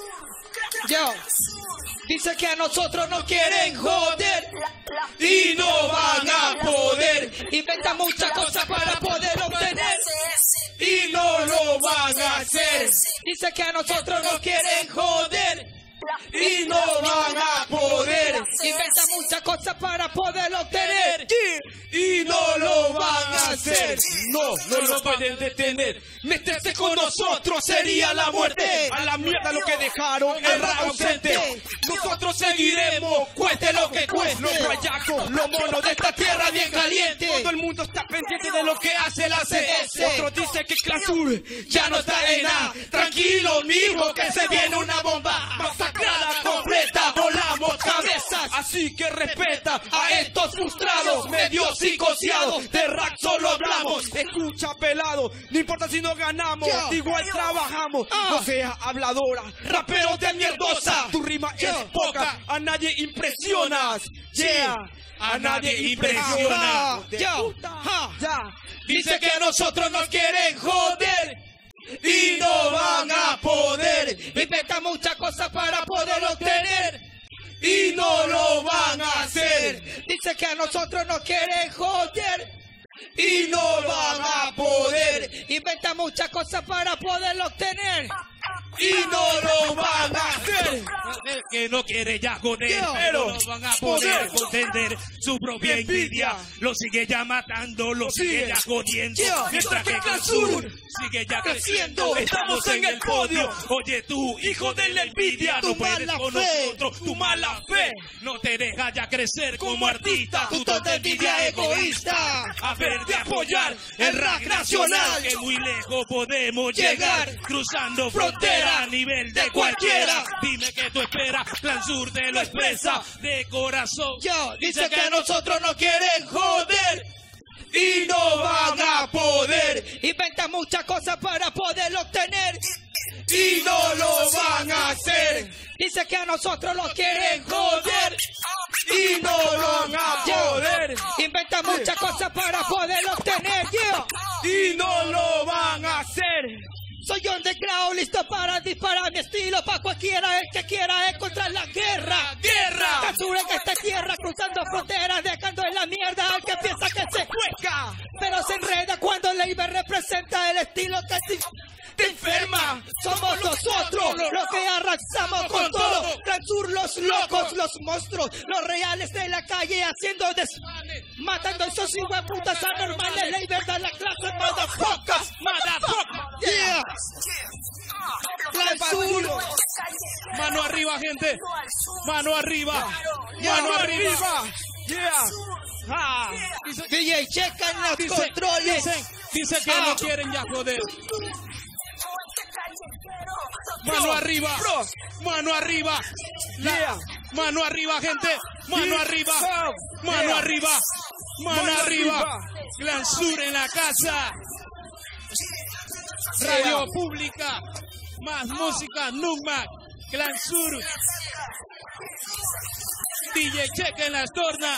Yo. Dice que a nosotros nos quieren joder y no van a poder. Inventan muchas cosas para poder obtener y no lo van a hacer. Dice que a nosotros nos quieren joder y no van a poder. Inventan muchas cosas para poder obtener y no lo van a hacer. No lo pueden detener. Meterse con nosotros sería la muerte. A la mierda lo que dejaron el rap ausente. Nosotros seguiremos, cueste lo que cueste. Los guayacos, los monos de esta tierra bien caliente. Todo el mundo está pendiente de lo que hace la CS. Otros dicen que Clan Sur ya no está en nada. Tranquilo, mijo, que se viene una bomba masacrada completa. Volamos cabezas, así que respeta a estos frustrados, medio psicoseados. De rap solo hablamos. Escucha, pelado, no importa si no ganamos, igual trabajamos. No seas habladora, raperos de mierdosa. Tu rima es poca, a nadie impresionas. A nadie impresiona. Dice que a nosotros nos quieren joder y no van a poder. Inventan muchas cosas para poder obtener y no lo van a hacer. Dice que a nosotros nos quieren joder y no van a poder. Inventan muchas cosas para poderlo obtener y no lo van a hacer. El que no quiere ya joder, pero no van a poder contender su propia envidia. Lo sigue ya matando, lo sigue ya jodiendo. Mientras que Clan Sur sigue ya creciendo. Estamos en el podio. Oye tú, hijo de la envidia, no puedes con nosotros. Tu mala fe no te deja ya crecer como artista. Tu tonta envidia egoísta. A ver de apoyar el rap nacional, que muy lejos podemos llegar, cruzando frontera a nivel de cualquiera. Dime que tú esperas, Clan Sur te lo expresa de corazón. Dice que a nosotros nos quieren joder y no van a poder. Inventan muchas cosas para poderlo obtener y no lo van a hacer. Dice que a nosotros nos quieren joder y no lo van a poder. Inventan muchas cosas para poderlo obtener y no lo van a hacer. Soy underground, listo para disparar mi estilo pa' cualquiera el que quiera encontrar la guerra. Clan Sur en esta tierra, cruzando fronteras, dejando en la mierda al que piensa que se cueca, pero se enreda cuando Leiber representa el estilo que te enferma. Somos nosotros los que arrasamos con todo. Clan Sur, los locos, los monstruos, los reales de la calle haciendo desmanes, matando a esos hijueputas anormales. Leiber da la clase, motherfuckers. Clan Sur. Mano arriba, gente. Mano arriba. Mano arriba. DJ, checan los controles. Dice que no quieren ya joder. Mano arriba. Mano arriba. Mano arriba, gente. Mano arriba. Mano arriba. Mano arriba. Clan Sur en la casa. Radio Pública. Más música, Nugma. Clan Sur. DJ Checa en las tornas.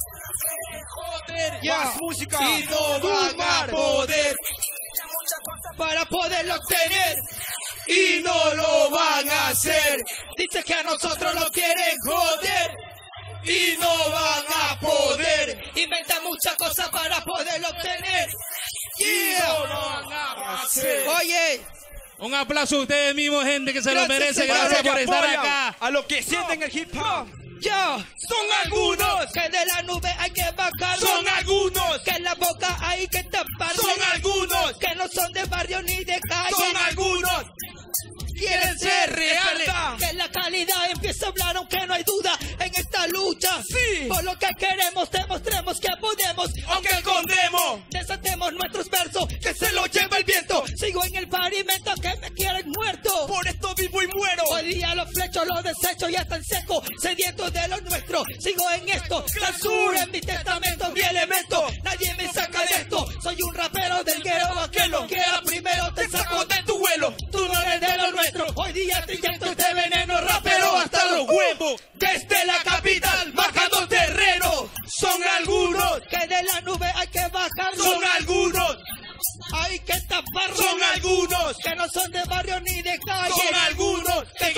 Más música y no van a poder para poderlo obtener y no lo van a hacer. Dice que a nosotros lo quieren joder y no van a poder. Inventan muchas cosas para poderlo obtener y no lo van a hacer. Oye, un aplauso a ustedes mismos, gente, que se lo merece. Gracias por estar acá. A los que sienten el hip hop. Son algunos que de la nube hay que bajar. Son algunos que en la boca hay que tapar. Son algunos que no son de barrio ni de calle. Son algunos quieren ser reales. Que la calidad empieza a hablar aunque no hay duda en esta lucha. Por lo que queremos demostremos que podemos, aunque escondemos. Desatemos nuestros versos, que se lo lleva el viento. Sigo en el pavimento que me quieren muerto. Por esto vivo y muero. Hoy día los flechos, los desechos ya están secos, sedientos de lo nuestro. Sigo en esto, Clan Sur en mi testamento, mi elemento. Nadie me saca de esto. Soy un rapero del guero, que lo quiera primero te saco de tu vuelo. Tú no eres de lo nuestro. Hoy día te inyecto este veneno rapero hasta los huevos. Desde la capital, bajando terreno. Son algunos que de la nube hay que bajar. Son algunos hay que taparlos. Son algunos que no son de barrio ni de calle. Son algunos que quieren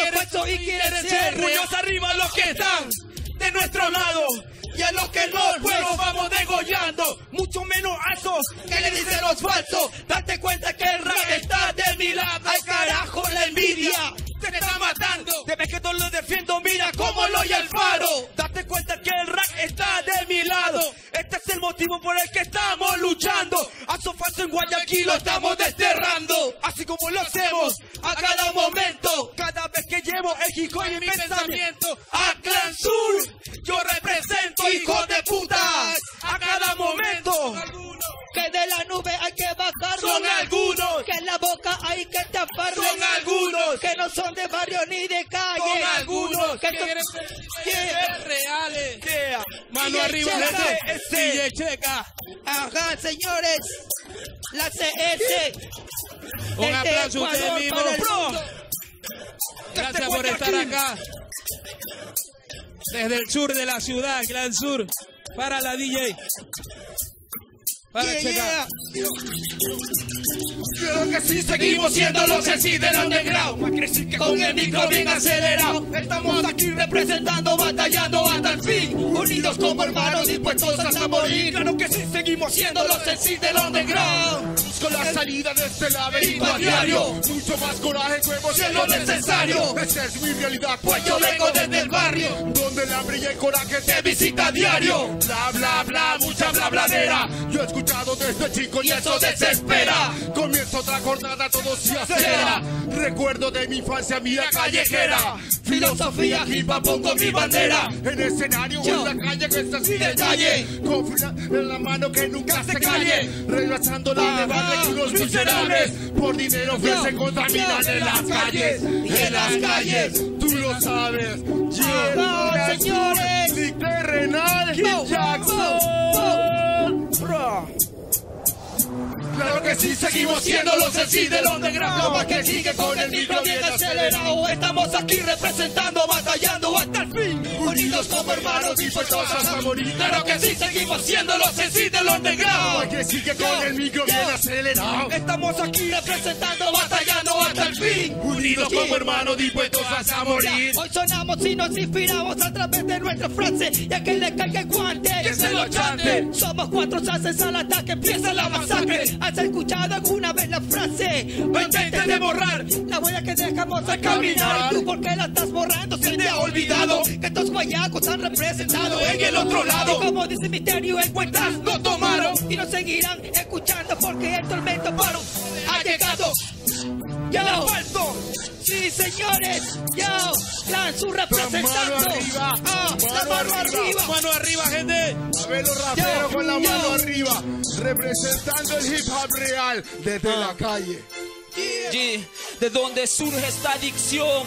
y quieren ser puños arriba los que están de nuestro lado. Y a los que no, pues los vamos degollando. Mucho menos a esos que le dicen los falsos. Date cuenta que el rap está de mi lado. Ay carajo, la envidia te está matando. Te ves que todo lo defiendo, mira cómo lo y el faro. Date cuenta que el rap está de mi lado. Este es el motivo por el que estamos luchando. A esos falsos en Guayaquil lo estamos desterrando. Así como lo hacemos a cada momento. Cada vez que llevo el hip hop en mi pensamiento. A Clan Sur yo represento, hijos de puta, a cada momento. Que de la nube hay que bajarlo. Son algunos. Que en la boca hay que taparlo. Son algunos. Que no son de barrio ni de calle. Son algunos. Que son reales. Yeah. Mano DJ arriba, Checa. DJ Checa. Ajá, señores. La CS. Un aplauso a ustedes mismos. Gracias por estar acá. Desde el sur de la ciudad, Clan Sur. Para la DJ. Para Checa. Creo que sí seguimos siendo los MCs del underground. Más crecí que con el micro bien acelerado. Estamos aquí representando, batallando hasta el fin. Unidos como hermanos, dispuestos hasta morir. Claro que sí seguimos siendo los MCs del underground. Busco la salida de este laberinto a diario. Mucho más coraje, huevos si es lo necesario. Esa es mi realidad, pues yo vengo desde el barrio, donde el hambre y el coraje te visita a diario. Bla, bla, bla, mucha blabladera. Yo he escuchado desde chico y eso desespera. Comienza otra jornada, todo se acelera. Recuerdo de mi infancia mía callejera. Filosofía, hip hop, pongo mi bandera. En escenario, en la calle, que es así de calle. Con en la mano que nunca se calle. Regresando la levada de unos miserables. Por dinero que se contaminan en las calles. En las calles, tú lo sabes. Señores. Nick Terrenal, Jackson. Claro que sí, seguimos siendo los MCs del underground. Como que sigue con el micro bien acelerado. Estamos aquí representando, batallando hasta el fin. Unidos como hermanos, dispuestos hasta morir. Claro que sí, seguimos siendo los MCs del underground. Como que sigue con el micro bien acelerado. Estamos aquí representando, batallando hasta el fin. Unidos como hermanos, dispuestos hasta morir. Hoy sonamos y nos inspiramos a través de nuestra frase. Y a que le caiga el guante, que se lo chante. Somos 4 saces al ataque, empieza la masacre. ¿Has escuchado alguna vez la frase? No intentes de borrar la huella que dejamos al caminar. ¿Y tú por qué la estás borrando? Se te ha olvidado que estos guayacos han representado en el otro lado. Y como dice Misterio, en cuentas no tomaron. Y nos seguirán escuchando porque el tormento paro ha llegado. ¡Yo! Sí, señores. ¡Yo! Clan Sur representando. Mano arriba. La mano arriba. Mano arriba, gente. A ver los raperos con la mano arriba. Representando el hip hop real desde la calle. De donde surge esta adicción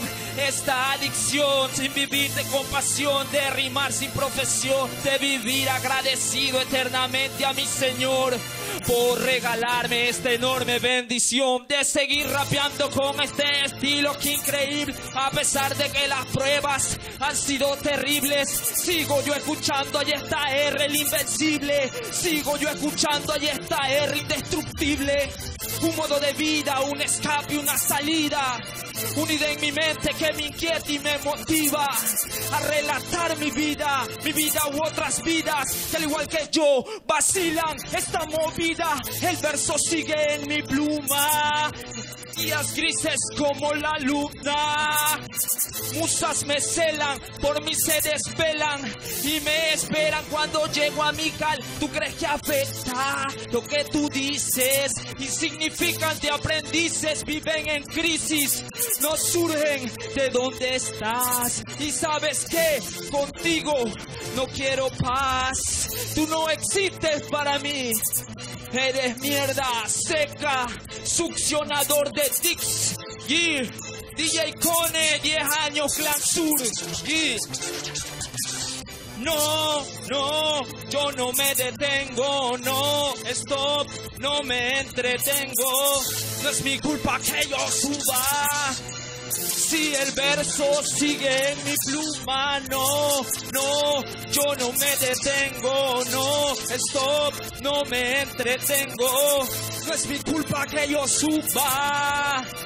sin vivir de compasión, de rimar sin profesión, de vivir agradecido eternamente a mi Señor por regalarme esta enorme bendición de seguir rapeando con este estilo que increíble. A pesar de que las pruebas han sido terribles, sigo yo escuchando, ahí está R, el invencible. Sigo yo escuchando, ahí está R, indestructible. Un modo de vida, un escape, una salida. Una idea en mi mente que me inquieta y me motiva a relatar mi vida u otras vidas que al igual que yo vacilan esta movida. El verso sigue en mi pluma, días grises como la luna. Musas me celan, por mí se desvelan y me esperan cuando llego a mi cal. ¿Tú crees que afecta lo que tú dices? Insignificantes aprendices viven en crisis, no surgen de donde estás. Y sabes que contigo no quiero paz. Tú no existes para mí. Eres mierda seca, succionador de tics. Yeah. DJ Cone, 10 años, Clan Sur. Yeah. No, yo no me detengo, no, stop, no me entretengo. No es mi culpa que yo suba. Si el verso sigue en mi pluma, no, yo no me detengo, no, stop, no me entretengo. No es mi culpa que yo suba.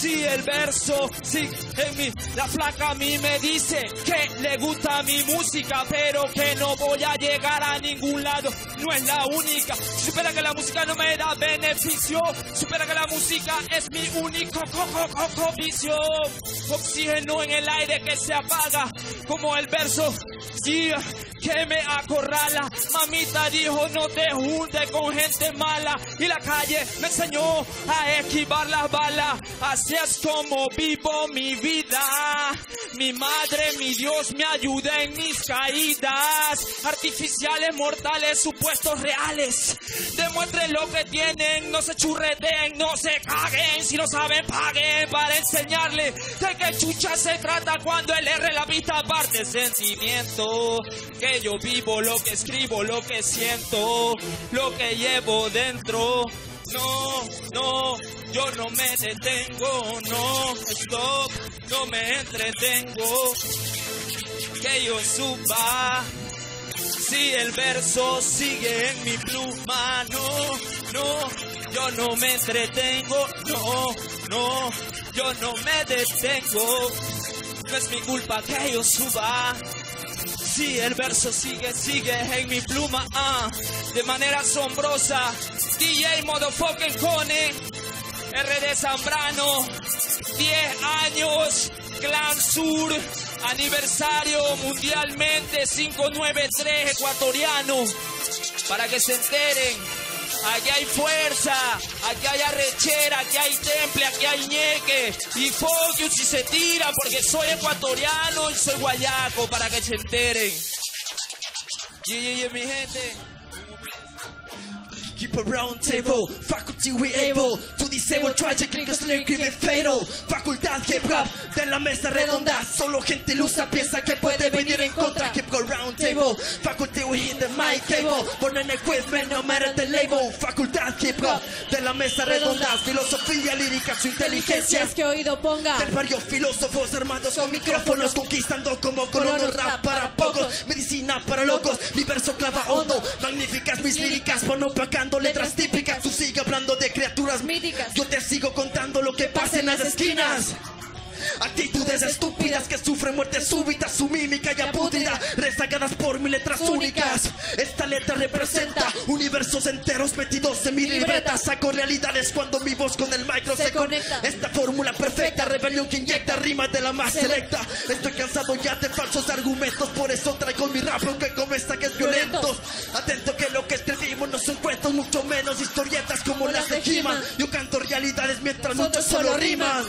Si el verso sigue en mí, la flaca a mí me dice que le gusta mi música, pero que no voy a llegar a ningún lado. No es la única. Supera que la música no me da beneficio. Supera que la música es mi único vicio. Oxígeno en el aire que se apaga, como el verso que me acorrala. Mamita dijo no te juntes con gente mala, y la calle me enseñó a esquivar las balas. Así es como vivo mi vida. Mi madre, mi Dios me ayuda en mis caídas. Artificiales, mortales, supuestos reales. Demuestren lo que tienen, no se churreteen, no se caguen. Si no saben, paguen para enseñarle de qué chucha se trata cuando el R la vista aparte. Sentimiento, que yo vivo lo que escribo, lo que siento, lo que llevo dentro. No, no, yo no me detengo, no, stop, no me entretengo. Que yo suba, si el verso sigue en mi pluma, no, no, yo no me entretengo, no, no, yo no me detengo. No es mi culpa que yo suba. Si el verso sigue en mi pluma, de manera asombrosa. DJ Motherfucking Cone, RD Zambrano, 10 años, Clan Sur, aniversario mundialmente, 593 ecuatoriano, para que se enteren. Aquí hay fuerza, aquí hay arrechera, aquí hay temple, aquí hay ñeque. Y fuck you si se tiran, porque soy ecuatoriano y soy guayaco, para que se enteren. Mi gente. Keep a round table, faculty we able to disable tragically cause lyric is fatal. Facultad hip hop de la mesa redonda, solo gente ilusa piensa que puede venir en contra. Keep a round table, faculty we hit the mic table, ponen equipment no matter the label. Facultad hip hop de la mesa redonda, filosofía lírica, su inteligencia es que oído ponga. Del barrio filósofos armados con micrófonos, conquistando como colonos, rap para pocos, medicina para locos, mi verso clava hondo, magníficas mis líricas, van opacando letras típicas. Tú sigue hablando de criaturas míticas, yo te sigo contando lo que pasa en las esquinas. Actitudes estúpidas que sufren muerte súbita, su mímica ya pútrida, rezagadas por mis letras únicas. Esta letra representa universos enteros metidos en mi libreta. Saco realidades cuando mi voz con el micro se conecta. Esta fórmula perfecta, rebelión que inyecta rimas de la más selecta. Estoy cansado ya de falsos argumentos, por eso traigo mi rap aunque con mensajes violentos. Atento que lo que escribimos no son cuentos, mucho menos historietas como las de He-Man. Yo canto realidades mientras muchos solo riman.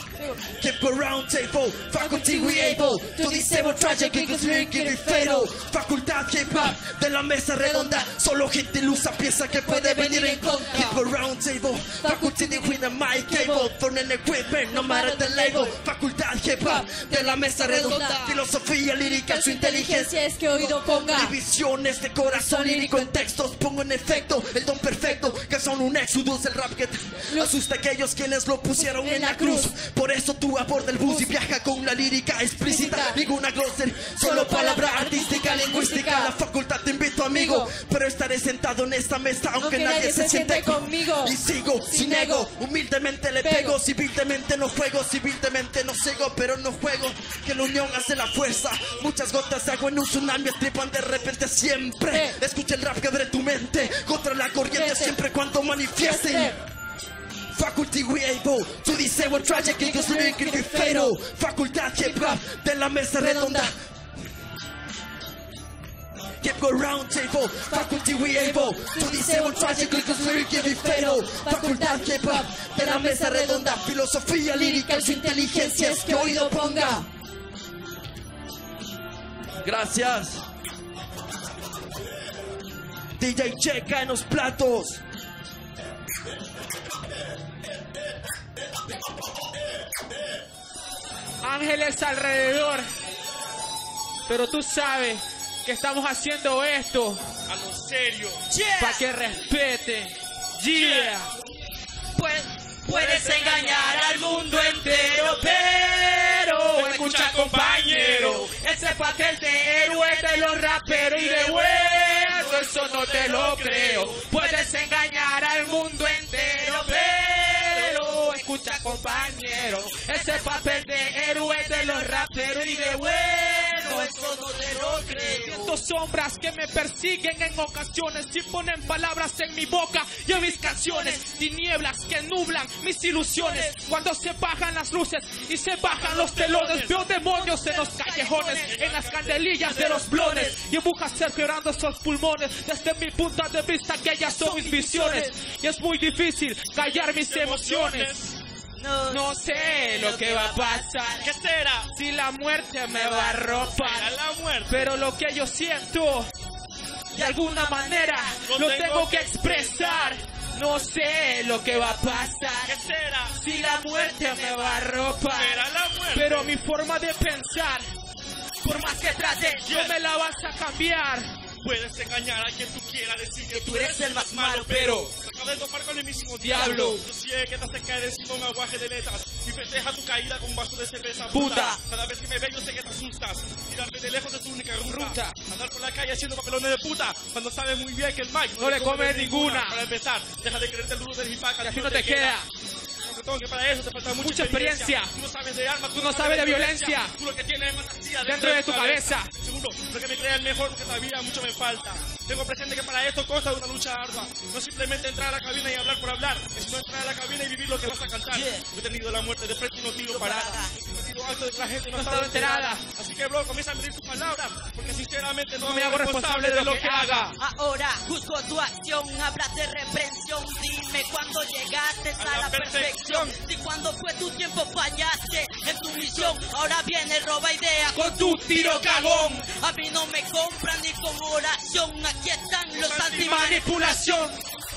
Keep a round table, faculty we able to disable tragic because lyric is fatal. Facultad hip hop de la mesa redonda, solo gente ilusa piensa que puede venir en contra. Keep a round table, faculty with the mic cable, for an equipment no matter the label. Facultad hip hop de la mesa redonda, filosofía lírica, su inteligencia es que oído ponga. Divisiones de corazón lírico en textos, pongo en efecto el don perfecto, que son un éxodo, el rap que asusta a aquellos quienes lo pusieron en la cruz. Por eso tú aborda el bus y viaja con la lírica explícita, ninguna glossary, solo palabra artística, lingüística. La facultad te invito amigo, pero estaré sentado en esta mesa aunque nadie se siente conmigo. Y sigo sin ego, humildemente le pego, civilmente no juego, civilmente no ciego, pero no juego, que la unión hace la fuerza. Muchas gotas de agua en un tsunami estripan de repente siempre. Escucha el rap que abre tu mente contra la corriente siempre cuando manifieste. Faculty we able to disable tragic because lyric is fatal. Facultad hip hop de la mesa redonda. Keep a round table, faculty we able to disable tragic because lyric is fatal. Facultad hip hop de la mesa redonda, filosofía lírica, su inteligencia es que oído ponga. Gracias. DJ Checa en los platos. Ángeles alrededor, pero tú sabes que estamos haciendo esto A lo serio. para que respeten. Puedes engañar al mundo entero, pero escucha compañero, ese papel de héroe de los raperos y de bueno, eso no te lo creo. Puedes engañar al mundo entero, pero escucha compañero, ese papel de héroe de los raperos y de bueno, eso no te lo creo. Siento sombras que me persiguen en ocasiones y ponen palabras en mi boca y en mis canciones, tinieblas que nublan mis ilusiones. Cuando se bajan las luces y se bajan los telones, veo demonios en los callejones, en las candelillas de los blones, y busca ser quebrando esos pulmones. Desde mi punto de vista aquellas son mis visiones, y es muy difícil callar mis emociones. No sé lo que va a pasar. ¿Qué será? Si la muerte me va a arropar. La muerte. Pero lo que yo siento, de alguna manera, lo tengo que expresar. No sé lo que va a pasar. ¿Qué será? Si la muerte me va a arropar. Será la muerte. Pero mi forma de pensar, por más que trate, no me la vas a cambiar. Puedes engañar a quien tú quieras, decir Que tú eres el más malo, pero acabas de topar con el mismo Diablo. Yo sé que te hace caer encima un aguaje de letras y festeja tu caída con un vaso de cerveza. Puta. Cada vez que me ves yo sé que te asustas. Tirarme de lejos es tu única ruta. Andar por la calle haciendo papelones de puta cuando sabes muy bien que el Mike No le come ninguna. Para empezar, deja de creerte el duro del hipaca. Y así no te queda. Que para eso te falta mucha experiencia. Tú no sabes de armas, Tú no sabes de violencia. Tú lo que tienes es fantasía Dentro de tu cabeza. Seguro, lo que me crea el mejor porque todavía mucho me falta. Tengo presente que para esto consta de una lucha ardua. No simplemente entrar a la cabina y hablar por hablar, sino entrar a la cabina y vivir lo que vas a cantar. Yo he tenido la muerte de frente y no tiro parada. He cometido actos de la gente y no he estado enterada. Así que, bro, comienza a medir tus palabras, porque sinceramente no me hago responsable de lo que haga. Ahora juzgo tu acción, hablas de reprensión. Dime cuándo llegaste a la perfección. Si cuando fue tu tiempo fallaste en tu misión. Ahora viene roba idea Con tu tiro cagón. A mí no me compran ni con oración. Aquí están los Antimanipulación.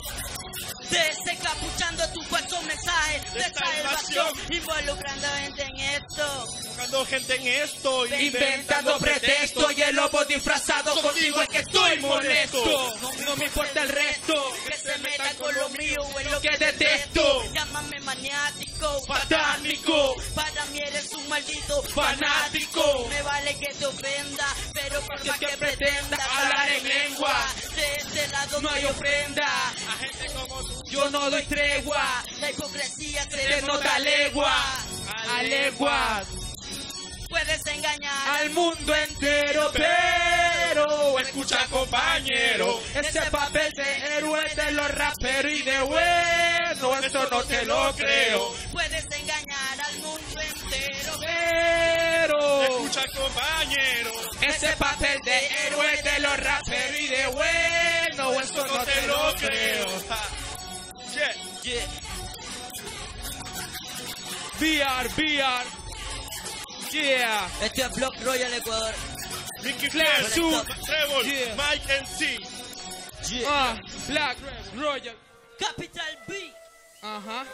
desencapuchando tu falso mensaje de salvación, involucrando gente en esto. Buscando gente en esto, Inventando pretexto y el lobo disfrazado contigo es que estoy molesto. No me importa el resto, Que se meta con lo mío es lo que detesto. Llámame maniático, Satánico, para mí eres un maldito fanático. Me vale que te ofenda, pero por más que pretenda hablar en lengua, de este lado no hay ofrenda. a gente como tú. Yo no doy tregua, La hipocresía se se nota a legua, a leguas, Puedes engañar al mundo entero, pero Escucha, compañero, ese papel de héroe de los raperos y de bueno, eso no te lo creo. Puedes engañar al mundo entero. Pero escucha, compañero, ese papel de héroe de los raperos y de bueno, eso no te lo creo. Yeah. VR, yeah. Este es Block Royal Ecuador. Mickey Flair, Flair, Zoom, Trevor, yeah. Mike MC. Black Royal. Capital B. Ajá,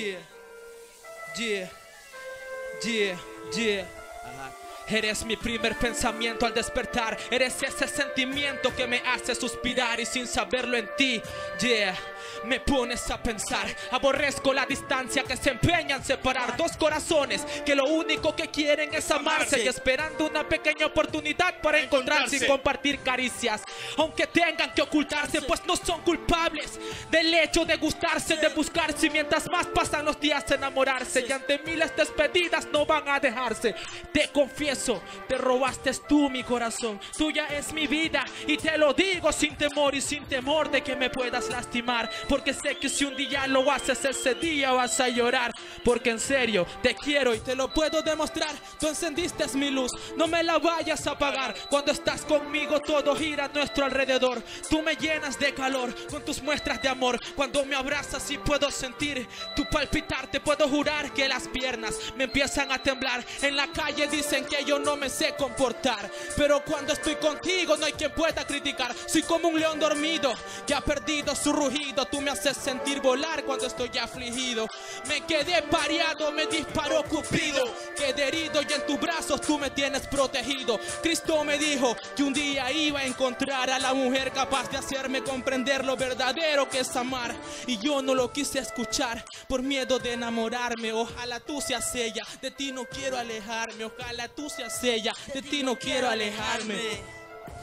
yeah. Eres mi primer pensamiento al despertar. Eres ese sentimiento que me hace suspirar y sin saberlo en ti, me pones a pensar. Aborrezco la distancia que se empeña en separar dos corazones que lo único que quieren es amarse y esperando una pequeña oportunidad para encontrarse y compartir caricias. Aunque tengan que ocultarse, pues no son culpables del hecho de gustarse, de buscarse. Y mientras más pasan los días de enamorarse, y ante miles de despedidas no van a dejarse. Te confieso, te robaste tú mi corazón. Tuya es mi vida y te lo digo sin temor y sin temor de que me puedas lastimar. Porque sé que si un día lo haces, ese día vas a llorar. Porque en serio, te quiero y te lo puedo demostrar. Tú encendiste mi luz, no me la vayas a apagar. Cuando estás conmigo todo gira a nuestro alrededor. Tú me llenas de calor con tus muestras de amor. Cuando me abrazas y puedo sentir tu palpitar, te puedo jurar que las piernas me empiezan a temblar. En la calle dicen que yo no me sé comportar, pero cuando estoy contigo no hay quien pueda criticar. Soy como un león dormido que ha perdido su rugido. Tú me haces sentir volar cuando estoy afligido. Me quedé pareado, me disparó Cupido. Quedé herido y en tus brazos tú me tienes protegido. Cristo me dijo que un día iba a encontrar a la mujer capaz de hacerme comprender lo verdadero que es amar. Y yo no lo quise escuchar por miedo de enamorarme. Ojalá tú seas ella, de ti no quiero alejarme. Ojalá tú seas ella, de ti no quiero alejarme.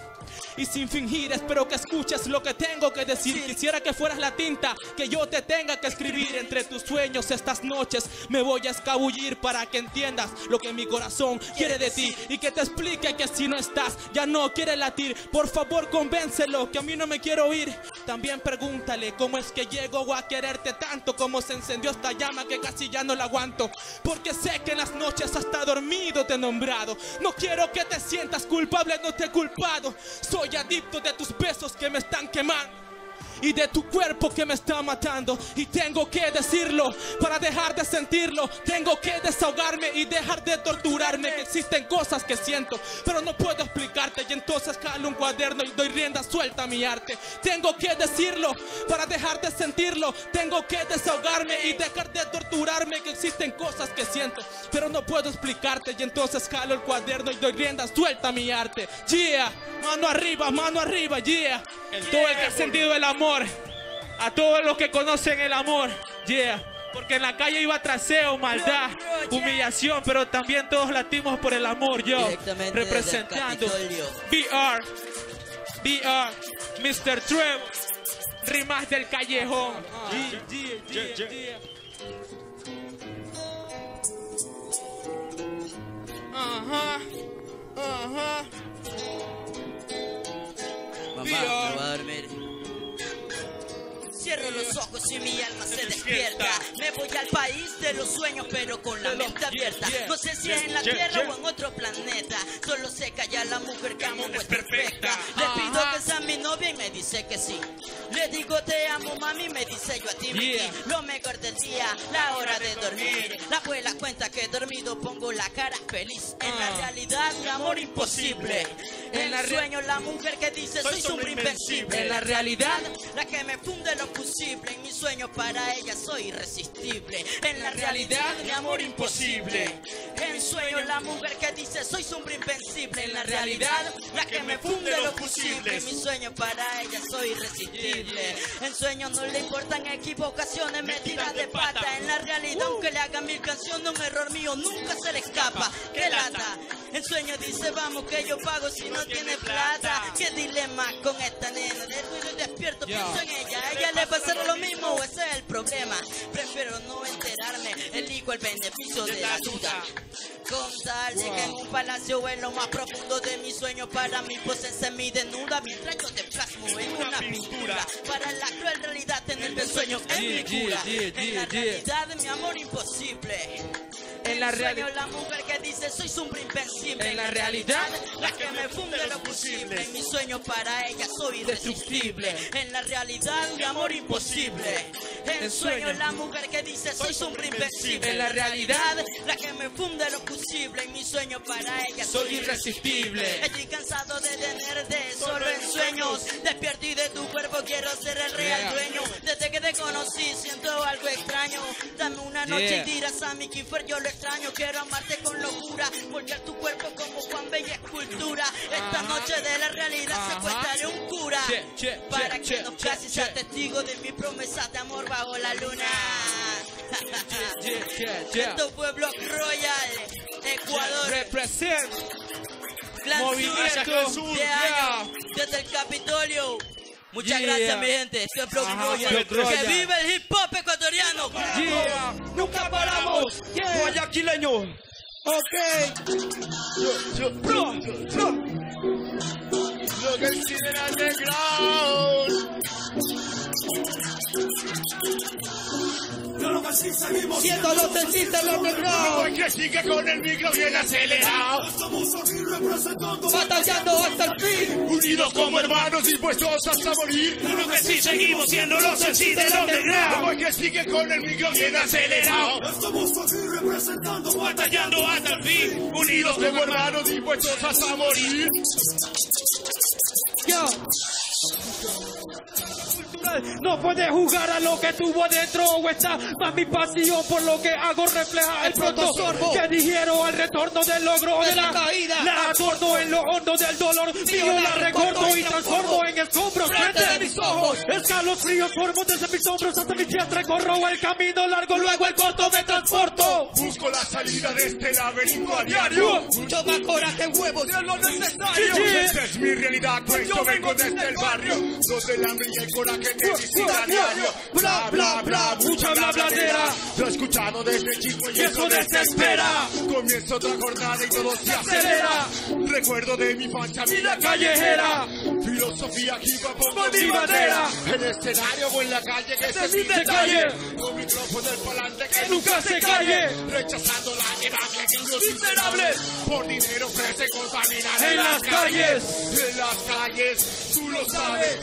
y sin fingir espero que escuches lo que tengo que decir. Quisiera que fueras la tinta que yo te tenga que escribir. Entre tus sueños estas noches me voy a escabullir para que entiendas lo que mi corazón quiere de ti y que te explique que si no estás ya no quiere latir. Por favor convéncelo que a mí no me quiero ir. También pregúntale cómo es que llego a quererte tanto, cómo se encendió esta llama que casi ya no la aguanto. Porque sé que en las noches hasta dormido te he nombrado. No quiero que te sientas culpable, no te he culpado. Soy adicto de tus besos que me están quemando y de tu cuerpo que me está matando. Y tengo que decirlo para dejar de sentirlo. Tengo que desahogarme y dejar de torturarme. Que existen cosas que siento pero no puedo explicarte. Y entonces jalo un cuaderno y doy rienda suelta a mi arte. Tengo que decirlo para dejar de sentirlo. Tengo que desahogarme y dejar de torturarme. Que existen cosas que siento pero no puedo explicarte. Y entonces jalo el cuaderno y doy rienda suelta a mi arte. Yeah, mano arriba, yeah. Todo el que ha sentido el amor, a todos los que conocen el amor, yeah. Porque en la calle iba traseo, maldad, humillación, pero también todos latimos por el amor, yo. Representando BR, Mr. Trevor, rimas del callejón. Mamá, me va a dormir. Cierro los ojos y mi alma se despierta. Me voy al país de los sueños, pero con la mente abierta. No sé si es en la tierra o en otro planeta. Solo sé que allá la mujer que amo es perfecta. Le pido que sea mi novia y me dice que sí. Le digo te amo mami, me dice yo a ti mi ti. Lo mejor del día, la hora de dormir. La abuela cuenta que dormido pongo la cara feliz. En la realidad mi amor imposible. En el sueño la mujer que dice soy sombra invencible. En la realidad la que me funde lo posible. En mi sueño para ella soy irresistible. En la realidad mi amor imposible. En sueño la mujer que dice soy sombra invencible. En la realidad la que me funde lo posible. En mi sueño para ella soy irresistible. En sueño no le importan equivocaciones, metidas de pata. En la realidad aunque le hagan 1000 canciones, un error mío nunca se le escapa. ¡Qué lata! En sueño dice vamos que yo pago si no tiene plata. ¡Qué dilema con esta nena! De ruido despierto pienso en ella. A ella le pasará lo mismo o ese es el problema. Prefiero no enterarme, elijo el beneficio de la duda. Con tal de que en un palacio en lo más profundo de mi sueño para mi pose semi desnuda. Mientras yo te plasmo en una pintura. Para la cruel realidad tener el sueño es mi cura. En la realidad mi amor imposible. En la realidad la mujer que dice soy sombra invencible. En la realidad la que me funde lo posible. En mi sueño para ella soy irresistible. En la realidad mi amor imposible. En sueño la mujer que dice soy sombra invencible. En la realidad la que me funde lo posible. En mi sueño para ella soy irresistible. Estoy cansado de tenerte solo en sueños. Despierto y de tu cuerpo quiero ser el real dueño. Desde que te conocí siento algo extraño. Dame una noche y dirás a mi Kiefer yo lo extraño. Quiero amarte con locura, volver tu cuerpo como Juan Bella escultura. Esta noche de la realidad secuestraré un cura para que nos cases, sea testigo de mi promesa de amor bajo la luna. Esto fue Block Royal, Ecuador. Represent Movimiento de años desde el Capitolio. Muchas gracias mi gente, esto es Block Royal. Que vive el hip hop ecuatoriano. Nunca paramos, guayaquileño. Lo que existe en underground. Siendo los artistas underground. Hoy que sigue con el micro bien acelerado. Batallando hasta el fin. Unidos como hermanos dispuestos hasta morir. Uno que sí seguimos siendo los MCs del underground. Hoy que sigue con el micro bien acelerado. Estamos aquí representando, batallando hasta el fin. Unidos como hermanos dispuestos hasta morir. No puedes jugar a lo que tuvo adentro o está más mi pasión por lo que hago refleja el pronto que digiero al retorno del logro de la caída. La atorno en lo hondo del dolor mío, la recorto y transformo en escombros frente de mis ojos. escalofríos formo desde mis hombros hasta mi vientre. Corro el camino largo, luego el corto me transporto. Busco la salida de este laberinto a diario. Mucho más coraje, huevos. Es lo necesario. Esta es mi realidad, pues yo vengo desde el barrio, donde el hambre y el coraje te visitan a diario. Bla, bla, bla, mucha bladera. Lo he escuchado desde chico y eso desespera. Comienza otra jornada y todo se acelera. Recuerdo de mi infancia, vida callejera. Filosofía, hip hop, con mi bandera. En el escenario o en la calle que se mi detalle. Con micrófono del palante que nunca se calle. Rechazando la debacle que unos miserables por dinero ofrecen contaminar en las calles. En las calles, tú lo sabes.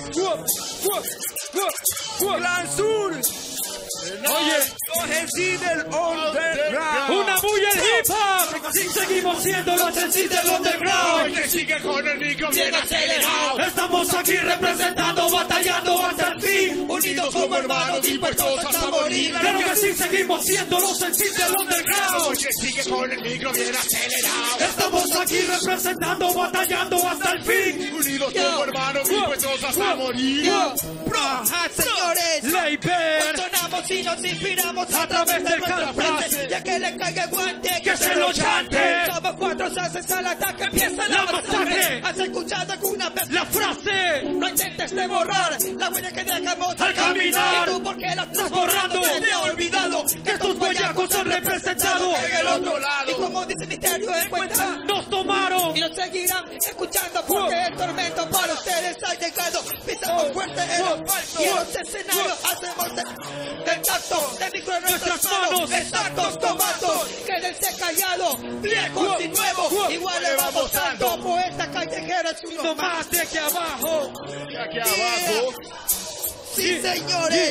Plan Sur. Oye, coge del underground. Una bulla el hip hop. Sí, seguimos siendo los MCs del underground. Que sigue con el micro bien acelerado. Estamos aquí representando, batallando hasta el fin. Unidos como hermanos, dispuestos hasta morir. Claro que sí, seguimos siendo los MCs del underground. Que sigue con el micro bien acelerado. Estamos aquí representando, batallando hasta el fin. Unidos como hermanos, dispuestos hasta morir. Señores, Leiber. sonamos y nos inspiramos a través de nuestra frase. Ya que le caiga el guante, que se lo chante. Somos cuatro salses al ataque, empieza la masacre. Has escuchado alguna vez La frase. no intentes de borrar la huella que dejamos Al caminar. ¿Y tú por qué la estás Borrando. borrando? Te he olvidado Que estos guayacos han representado En el otro lado. Y como dice Misterio en cuenta, Nos tomaron. y nos seguirán escuchando porque el tormento para ustedes ha llegado. Pisamos fuerte el asfalto y en los escenarios hacemos el tacto de micro en nuestras manos. Exactos tomatos, quédense callados, viejos y nuevos, igual le vamos dando. Poeta callejera es uno No más. más de aquí abajo. Aquí abajo. Sí, señores.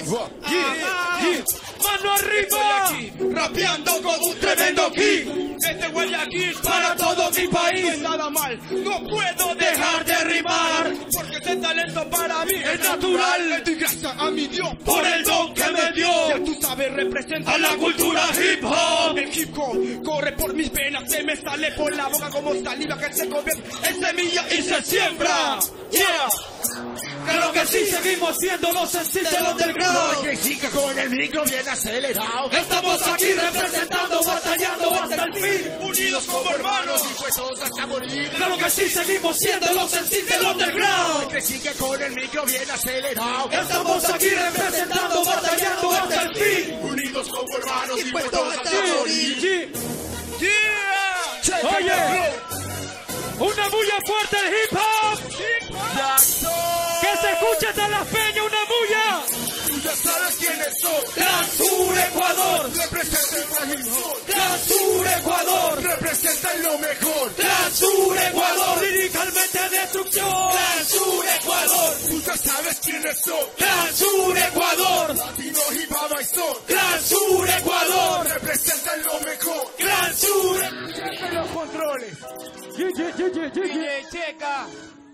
Mano arriba. Rapeando con un tremendo kick. Este Guayaquil Para todo mi país. nada mal. No puedo Dejar de rimar. porque este talento para mí Es natural. Le doy gracias a mi Dios Por el don que me Ya dio. tú sabes, representa A la cultura hip hop. El hip hop corre por mis venas, se me sale por la boca como saliva que se convierte en semilla Y se siembra. Yeah. Claro que sí, seguimos siendo los MCs del underground. que siga con el micro bien acelerado. Estamos aquí representando, batallando hasta el fin. Unidos como hermanos, dispuestos hasta morir. Claro que sí, seguimos siendo los MCs del underground. Que sigue con el micro bien acelerado. Estamos aquí representando, batallando hasta el fin. Unidos como hermanos, dispuestos hasta morir. Oye, una bulla fuerte el hip hop. Que se escuche de las peñas una bulla. Tú ya sabes quiénes son. Gran Sur Ecuador. Representa el hip hop. Gran Sur Ecuador. Representan lo mejor. Gran Sur Ecuador. Liricalmente destrucción. Gran Sur Ecuador. Tú ya sabes quiénes son. Gran Sur Ecuador. Latino y Baba y son. Gran Sur Ecuador. Representan lo mejor. Gran Sur. Siempre los controles. DJ Checa.